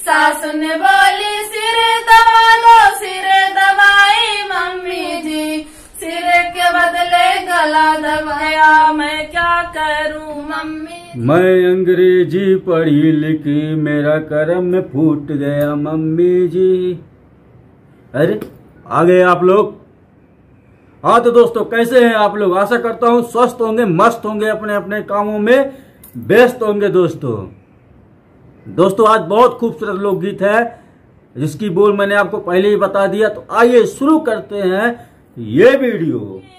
सास ने बोली सिर दबा लो, सिर दबाई मम्मी जी, सिर के बदले गला दबाया, मैं क्या करूं मम्मी। मैं अंग्रेजी पढ़ी लिखी, मेरा कर्म फूट गया मम्मी जी। अरे आ गए आप लोग। हाँ तो दोस्तों कैसे हैं आप लोग? आशा करता हूँ स्वस्थ होंगे, मस्त होंगे, अपने अपने कामों में व्यस्त होंगे। दोस्तों आज बहुत खूबसूरत लोकगीत है जिसकी बोल मैंने आपको पहले ही बता दिया। तो आइए शुरू करते हैं ये वीडियो।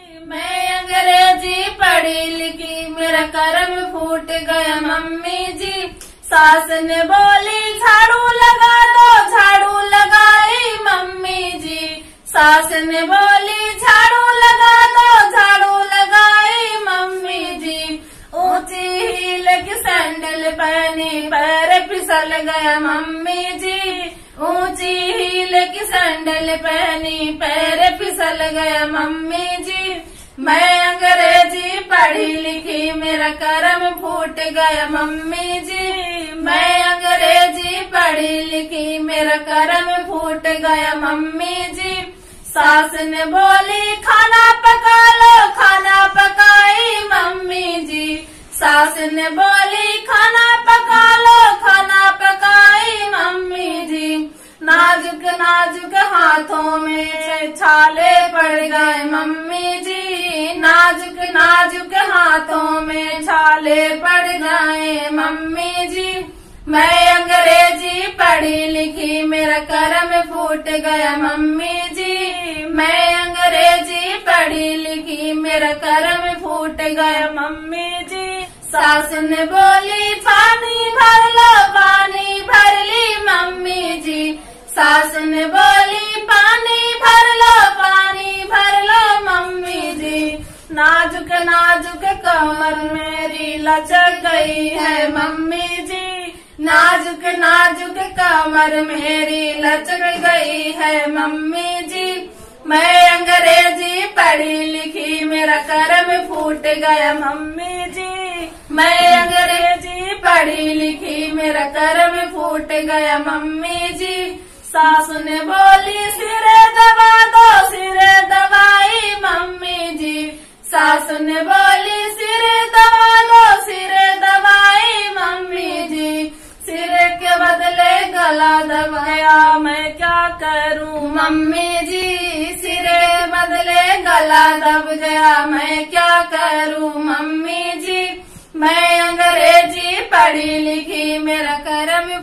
मैं अंग्रेजी पढ़ी लिखी, मेरा कर्म फूट गया मम्मी जी। सास ने बोली झाड़ू लगा दो, झाड़ू लगाई मम्मी जी। सास ने बोली झाड़ू लगा दो, झाड़ू लगाई मम्मी जी। ऊंची हील की सैंडल पहनी, पैर फिसल गया मम्मी जी। ऊंची हील की सैंडल पहनी, पैर फिसल गया मम्मी जी। मैं अंग्रेजी पढ़ी लिखी, मेरा कर्म फूट गया मम्मी जी। मैं अंग्रेजी पढ़ी लिखी, मेरा कर्म फूट गया मम्मी जी। सास ने बोली खाना पका लो, खाना पकाई मम्मी जी। सास ने बोली खाना पका लो, खाना पकाई मम्मी जी। नाजुक नाजुक हाथों में छाले पड़ गए मम्मी जी। नाजुक नाजुक हाथों में छाले पड़ गए मम्मी जी। मैं अंग्रेजी पढ़ी लिखी, मेरा कर्म फूट गया मम्मी जी। मैं अंग्रेजी पढ़ी लिखी, मेरा कर्म फूट गया मम्मी जी। सास ने बोली पानी भर लो, पानी भर ली मम्मी जी। सास ने बोली पानी भर लो, पानी भर लो मम्मी जी। नाजुक नाजुक कमर मेरी लचक गई है मम्मी जी। नाजुक नाजुक कमर मेरी लचक गई है मम्मी जी। मैं अंग्रेजी पढ़ी लिखी, मेरा कर्म फूट गया मम्मी जी। मैं अंग्रेजी पढ़ी लिखी, मेरा कर्म फूट गया मम्मी जी। सास ने बोली सिर दबा दो, सिर दबाई मम्मी जी। सास ने बोली सिर दबा दो, सिर दबाई मम्मी जी। सिर के बदले गला दबाया, मैं क्या करूं मम्मी जी। सिर के बदले गला दब गया, मैं क्या करूं मम्मी जी। मैं अंग्रेजी पढ़ी लिखी, मेरा कर्म।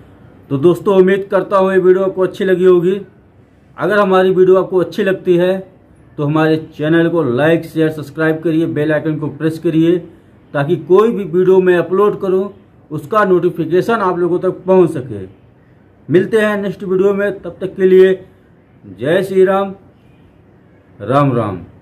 तो दोस्तों उम्मीद करता हूँ ये वीडियो आपको अच्छी लगी होगी। अगर हमारी वीडियो आपको अच्छी लगती है तो हमारे चैनल को लाइक शेयर सब्सक्राइब करिए, बेल आइकन को प्रेस करिए ताकि कोई भी वीडियो मैं अपलोड करूँ उसका नोटिफिकेशन आप लोगों तक पहुँच सके। मिलते हैं नेक्स्ट वीडियो में, तब तक के लिए जय श्री राम, राम राम।